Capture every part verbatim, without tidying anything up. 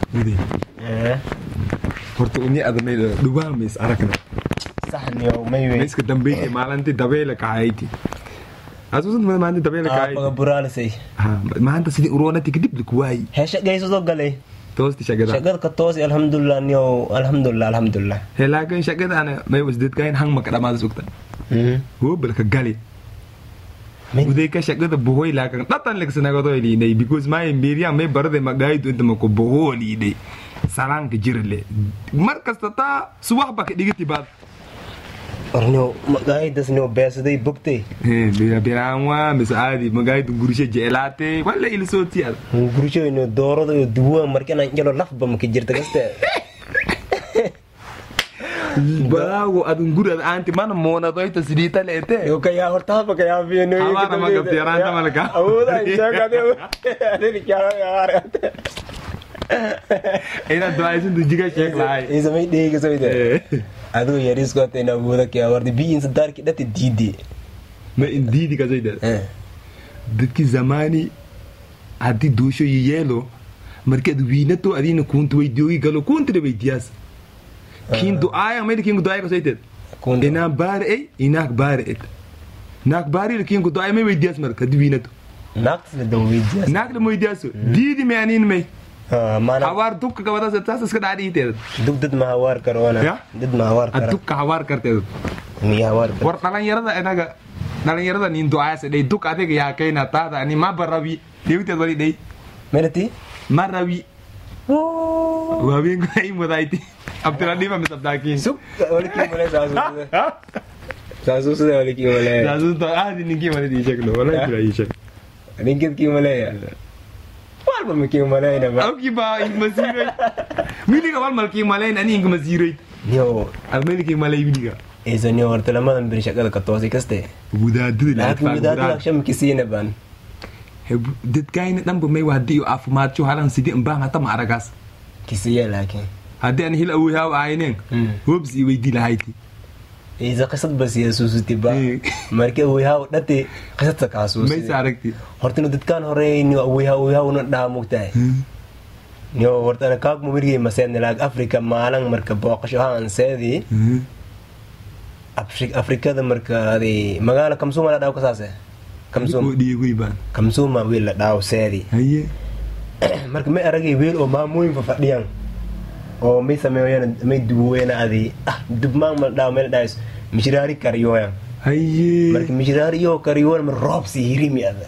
ودي eh horta uni adamay dhubaan mis aragna saxniyo maywe miska dambeeyay maalintii dabeela ka hayti asuusan ma maalintii dabeela ka hayti ah buraalsay ha maanta sidii uroonati kadib likuwaay heesha geyso soo galay toosti shaqada shaqada ka toosi alxamdulillah niyo alxamdulillah alxamdulillah he laakiin shaqada ana may wasdad kayn hang ma kadamaad sugta mhm ho balka gali uday ka shaqada buhoy laakiin datan legsanagodo ilinay because my miriam may barade magaydu inta ma ko buholi day salaanka jirle markasta taa subax baka dhigati baad orno magaydas niyo beesaday bogtay eh biya biranwa misaadi magaydu gurishe jeelaate wala ilsooti ad gurishe ino doorada iyo duwa markana jelo lafba ma jirta gaste baago adun gurada anti mana moona doyta sidita leete yo kaya horta ba kaya biino amana ma gabtiranta malaka awooda shaqada adini kaya yaar ina doaysan dujiga sheek laay isa may dheega soo ide adu yaris ko tena awooda kaya wardi bi in sadar ki dati diidi ma indiidi ka sayda eh dadki zamani adi doosho yelo markad wiinato adina kuntu weydiyoy galo kuntu weydiyaas kin duaya may kin duaya ka sayda ina baar ay ina baar et nak baari kin duaya may weydiyaas markad wiinato nak da weydiyaas nak da weydiyaas diidi me anin may mana hawar duk ka wada satas iska dhaadii teed duk dad ma hawar karwana dad ma hawar kar duk ka hawar karteed ni hawar war dhalan yarada inaga dhalan yarada nin duaas day duk adiga yaa kayna taada ani ma barawi deewteed wali day merati marawi waa weyn ay mudayti abdullah ma misabdaakin suk wali ki mala saasu saasu sida wali ki mala saasu to aadi ninki wali di sheklo wala kira yi shek ninki ki mala walba ma ki malayna ba aw ki ba in masiray miliga wal mal ki malayna ani in masiray yo almeli ki malay miliga izo ni horta lamadan bir shaqada ka toosi kaste budaadu la laakiin budaadu akshan kisina ban dad kayna dhanba may wahdiyo caafimaad jo halan sidii in baan hata ma aragaas kisiya laakiin haddii aan hil awooyaw ayneen hobs i weydii lahayti iza qisad bas yeesuusti ba markii awooyaw dhate qisad ka xasuusi may saaragti horta dadkan horeeyni awooyaw awooyaw na dhaamugtay niyo horta kaag mumirgay maseen laag afrika maalan marka booqasho aan seedi afrika afrikada marka ay magaala kamsuma la dhaaw ka saase kamsuma dhiigay baan kamsuma wiil la dhaaw seedi haye marka may aragay wiil oo maamooyin fa fadhiyaan oo may sameeyaan may duweena adi ah dubmaan ma dhaaw meel dhaas mishraari kariyoyan haye marka mishraari yo kariyoon mar roob si hirimi ada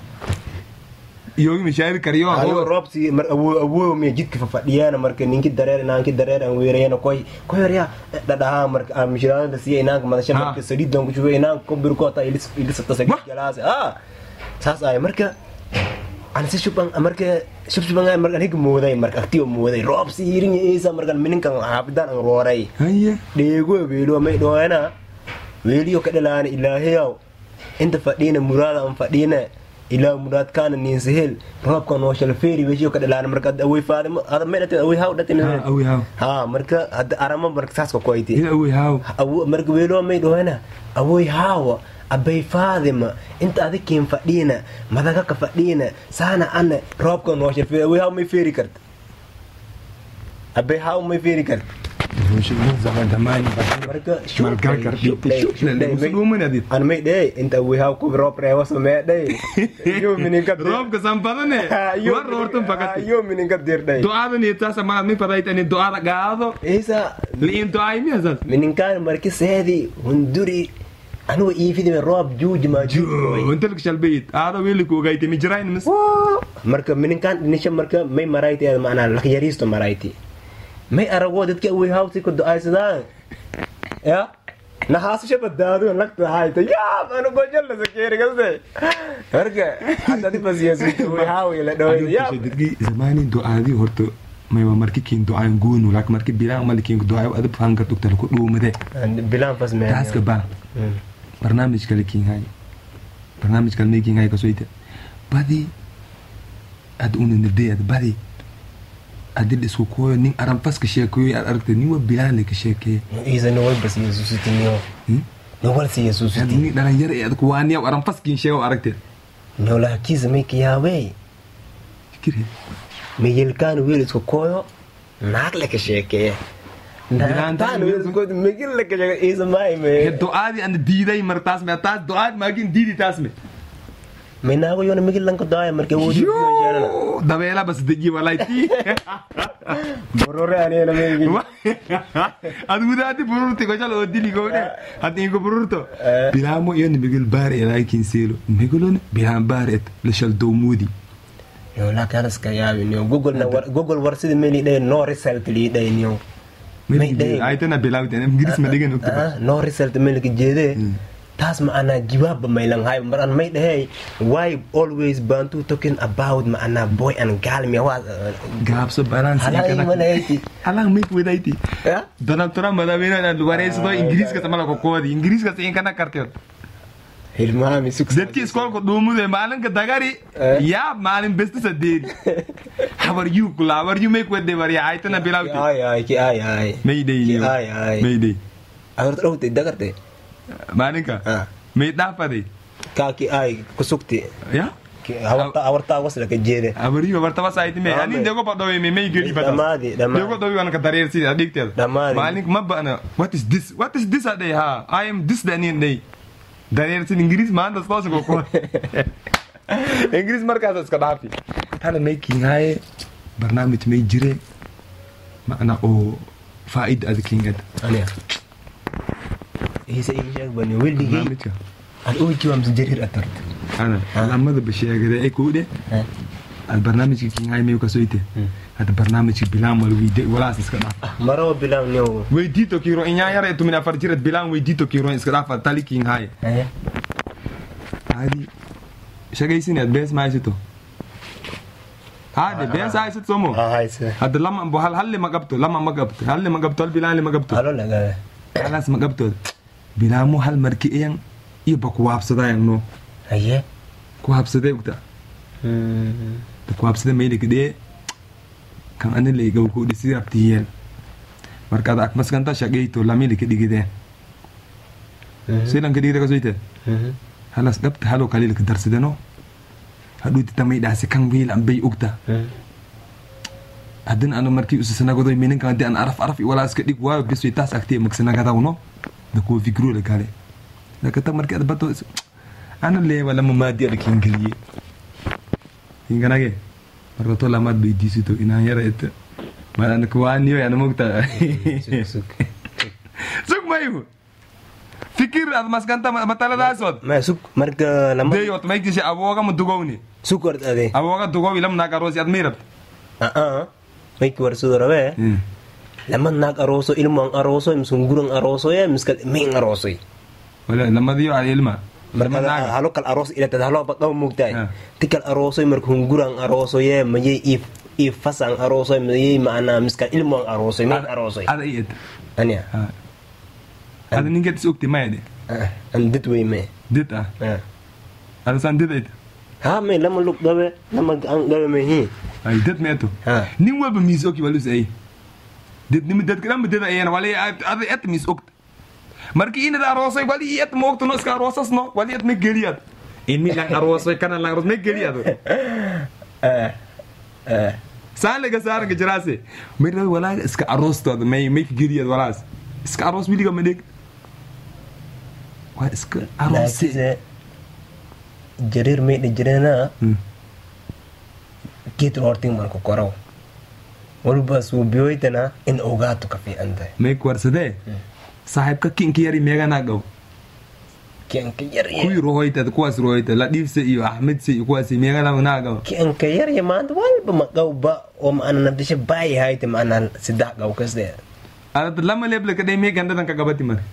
yogi mishaari kariyo ayo roob si mar awo awo me jidka fa fadhiyaan marka ninki dareer inaanki dareer aan weerayna koy koy yarya dhadhaha marka mishraari la siiyay inaanka madasha marka saliid doon ku joogo inaan ko bir ko ta ilis ilis ta saliid jalaas ah saas ay marka aan si shuban marka shub shuban ay marka hig mooday marka aktiyo mooday roob si hirin isa marka mininkan xaafidan aan rooray haye dheego weelo may dhoona weeliyo ka dhalaan ilaahiyow inta fadhiina muraada aan fadhiina ilaa muraad kana nin sahel roobka noo shal feeri weeyo ka dhalaan marka away faadimo ada meelata away haw dhatin away haw ha marka hada arama marka saas ko koyti away haw awu marka weelo may dhoona away haw abay faadima inta adikin fadhiina madaga ka fadhiina saana ana roobka noo shal feeri away haw may feeri karta abay haw may feeri karta وش زمان زمان مركا شو مركا كردي شو للمسلوم من هذه أنا ما يدي أنت وياو كوب روب ريوس ما يدي يوم من إنك روب كسام بدنه ور رورتم فقط يوم من إنك دير داي دعاء نيتا سما مي بدايت أن الدعاء قاعدو إيسا لين دعاء مي أساس من إن كان مركز هذه هندوري أنا وإيفي من روب جوج ما جو أنت لك شلبيت هذا ويلك وجايت مجرين مس مركا من إن كان نشم مركا ما مرايتي معنا لك يريستو مرايتي may arago dadka way hawti ku du'aysadaan ya nahaas shabadaadu lagta hayta ya anu gojal la sakeeri gaste harka hadda di basiyasi way hawi la dhaway ya dadki zamani du'aadi horto may wa marki kin du'aan goonu lak marki bilaan malkin du'aa adab fanga tuktal ku dhuumade bilaan fas me taska ba barnaamij kale kin hay barnaamij kale kin hay ka soite badi ad unin de ad badi adil isku koyo nin aran faska sheekoyo ar aragtay nin wa bilaan ka sheekay iisa no wal bas yeesus tinyo no wal si yeesus tin ni dhalan yar ee ku waaniya aran faskin sheego aragtay no la kiisa may kiyaaway kire may yelkaan wiil isku koyo naag la ka sheekee Bilaan taan taan- wees god migil la ka sheekee isa may me du'aadii ana diiday mar taas me taas du'aad maagin diidi taas me me naago yoona migil lan ko daaya marke wodi yoo dabeela bas deji walayti borore aneena migil adu mudaati bururti ko jalo dili ko de ati ko bururto bilamo yon migil bare laakin selo migilon bilan bare le shal do mudi yo la karas ka yaabi ni google na war google war sidi meli de no result li de ni meli de ay tana bilaw tane ngiris ma degen ukta ah no result meli ki jede tas ma ana jawab may lang hay mar an may de hey why always bantu talking about ma ana boy and girl me wa gap so balance halay kana malayti alang make wedaiti ya Donald Trump mada bina na lugares do ingris ka tamala ko kodi ingris ka sin kana kartel hilma mi sukses Zetki skol ko dumu de malan ka dagari ya malin best sa deri how are you kula how are you make with the bari ay tana bilaw ti ay ay ki ay ay mayday Ki ni ay ay mayday awar tro te dagarte malin ka ah may da pa de ka ki ay kusukti ya ki awarta awarta wasla ka jere abari wa barta sa iti me Ah, ani me. dego pa do me me geli bata Damadi, damadi. dego do wan ka darer si addicted Damadi. malin mabba na what is this what is this ade ha I am this the ni day darer si ingris man das ko ko ingris marka das ka dafi hana making hay barnaamij may jire maana oo faa'id adkin ad aniya isa in sheeg bani wildi gi barnaamijka al oo jiwam jarir atart ana lamada basheegada ay ku de البرنامج كي هاي ميو كسويته هذا برنامج بلام والويدي ولا اسكا maro bilang nyo ويديتو كيرو إنيا يرى إنتو من أفرجيرة بلان ويديتو كيرو إسكا فتالي كين هاي eh هذه شقي سنة بس ما يسيتو هذا بس هاي ست سمو ah hay se هذا لما بحال هل ما قبته لما ما قبته هل ما قبته البلان اللي ما قبته alo laga خلاص ما قبته بلامو هل مركيين يبقى وابسدا ينو aye وابسدا وقتا hmm وابسدا ما يلك دي كان أنا اللي جو كودي سير أبتيال مركز أكمس كنتا شقيتو لامي لك دي كده سيلان كده كسويته hmm خلاص قبت هالو كالي لك درس دنو هدو تتمي داسي كان بيل أم بي أكتا هدن أنا مركي أسسنا قدوي منين كان دي أنا أعرف أعرف ولا أسكتك وا بس يتاس أكتي مكسنا كذا ونو دكوا فكروا لك عليه لكن تمركي أنا بتو أنا اللي ولا ممادي لك إنجليزي إنجنا كي مرتو لما بيدي سيتو إنا يرى إت ما أنا كوانيو أنا مكتا suk سوق ما يبو fikir at mas kanta matala dasot ma suk marga lam de yot may kisi awoga mo dugawni sukar ade awoga dugaw ilam na karosi at mirap ah ah may kwar sudarawe laman nag aroso ilmo ang aroso imsungurang aroso ya miskal ming aroso wala lama diyo al ilma marka halo kal aros ila tad halo bataw mugtay tikal aroso marka hungurang aroso ya maye if if fasang aroso maye maana miskal ilmo ang aroso ming aroso ada iyet anya ada ninget sukti mayde and dit way me dit ah ada san dit it ha me lama luk dawe lama ang dawe me hi ay dit meto ha ning wal ba mis oki walu say dit nim dit kram dit ay wala ada et mis okt marki ina da rosay wali et mokto no ska rosas no wali et me geliat in mi lang rosay kana lang ros me geliat eh eh sale ga sar ga jirase me wala ska arosto me me geliat wala ska aros wili ga medek wa ska aros jarir me de jirena kit orting man ko koraw wal bas wo biyoytana in ogato kafi anta me kwarsade sahib ka kin kiyari mega na gaw kian ka yar kuy rohoyta kuwas rohoyta ladif se iyo ahmed se kuwas mega na na gaw kian ka yar ya man wal ba magaw ba o maana nabdisha bay hayte maana sida gaw kasde ala lama leble ka de me ganda dan ka gabati mar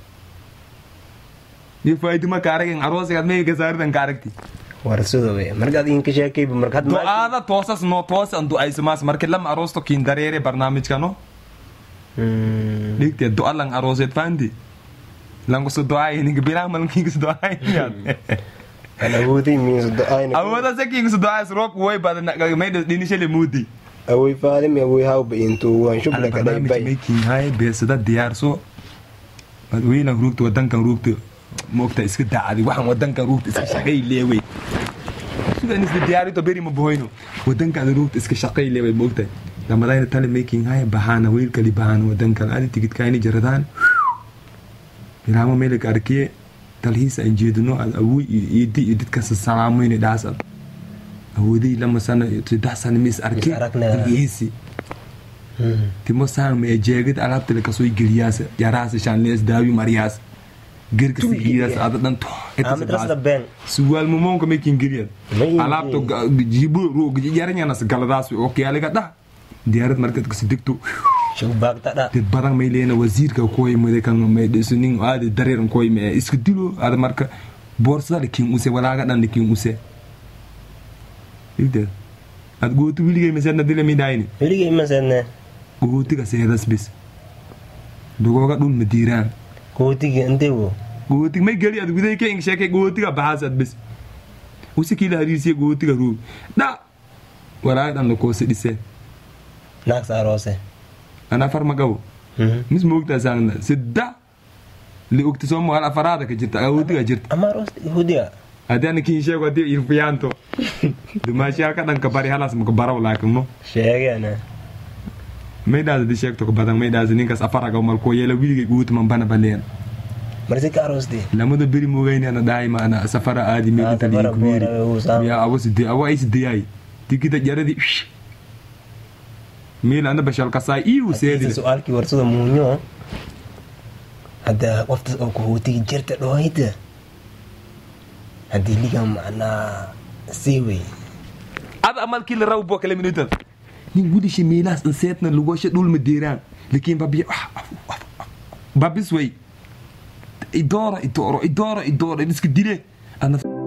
ni faydi ma karag aros ga me ga sar dan karagti warsudo we marka in ka sheekay marka do ada tosas no tos andu ay sumas marke lam aros to kin darere barnamij kano hmm dikte do alang aros et fandi lango so do ay ni bilang man kin so do ay ya ana wudi means do ay na awada se kin so do ay rock way bad na ga me de initially mudi awi faale me awi how be into wan shub la ka dai bay making high base da diyaar so wiina ruugta wadankan ruugta moogta iska daacdi waxaan wadankan ruugta iska shaqay leeway sida in isla diyaarito beri ma bohoyno wadankan ruugta iska shaqay leeway moogta ramadayna tale making haya bahana wiil kali bahana wadan kale ani tigid kaani jaradaan ilaama meelka arkiye talhiisa aan jeedino awood iyo dadka salaamayna dhaasad awoodii lama sana saddex sana mis arkay talhiisi timo saan ma jeegid alaabta la kasoo geliyaas yaraas shan lees daawi mariyaas girka sigiyaas adan to suwal mumonka making geliya alaabta jibu roog yaranya nas galadaas oo kiyaaliga dha diyaarad markad ka sidegto shubagta da dad badan may leena wasiirka kooy made kan may dhisnin aad dareer kooy ma isku dilo aad marka boorsada kin use walaaga dhan kin use ide ad gootu wiligay masana dile mi daayni wiligay masana gootiga seedas bis dogooga dhul madiiraan gootiga inteewo gootiga may gali ad widay ka in sheekay gootiga baasad bis use kila hariisi gootiga ruu da walaaga dhan ko sidise nax arose أنا فرما جو مش موقت أساننا سدّا اللي وقت سومو على فرادة كجرت أودي أجرت أما روست يهوديا هذا أنا كين شيء قدي يرفيانتو دماشي أكاد أنك باري حلاس مكبرة ولا كمو شيء أنا ما يداز دي شيء تك بدن ما يداز نينكس أفرق أو مالكو يلا ويلي قوت من بنا بلين مرزق أروس دي لما ده بري موجيني أنا دائما أنا سفر عادي ميل تلي كبير يا أوس دي أو أيس دي أي تيجي تجري ميل أنا بشال كساي إيو سيدي سؤال كي ورسوده مونيو هذا وقت أو كهوتي جرت رويده هذه اللي كان معنا سيوي هذا أمال كي لراو بوك لمنوتن نقولي شي ميلاس نسيتنا لغوشة دول مديران لكن بابي بابي سوي إدارة إدارة إدارة إدارة نسكت ديلي أنا